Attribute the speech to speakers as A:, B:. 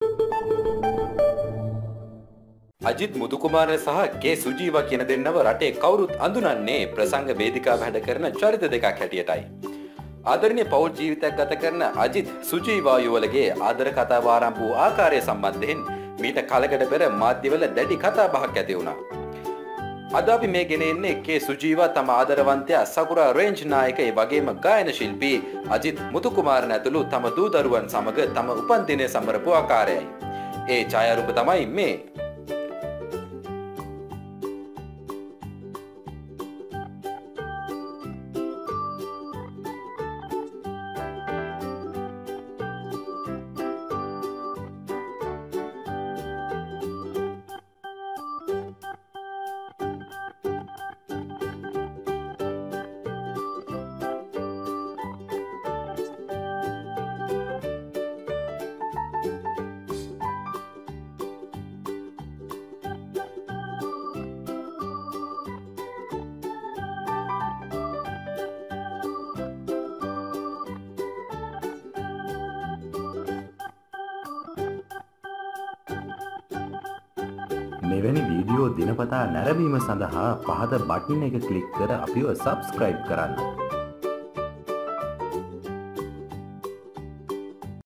A: අජිත් මුතුකුමාර සහ කේ සුජීවා කියන දෙන්නව රටේ කවුරුත් අඳුනන්නේ ප්‍රසංග වේදිකාව වැඩ කරන චරිත දෙකක් හැටියටයි. ආදරණීය පෞල් ජීවිතයක් ගත කරන අජිත් සුජීවා යුවලගේ ආදර කතාව ආරම්භ වූ ආකාරය සම්බන්ධයෙන් මීට කලකට පෙර මාධ්‍යවල දැඩි කතා බහක් ඇති වුණා. අද අපි මේ ගෙන එන්නේ කේ සුජීවා තම ආදරවන්තයා සකුරා රේන්ජ් නායක ඒ වගේම ගායන ශිල්පී අජිත් මුතුකුමාරන් ඇතුළු තම දූ දරුවන් සමග තම උපන්දිනය සමරපු ආකාරයයි. ඒ ඡායාරූප තමයි මේ.
B: මෙවැනි වීඩියෝ දිනපතා නැරඹීම සඳහා පහත බටන් එක ක්ලික් කර අපිව සබ්ස්ක්‍රයිබ් කරන්න.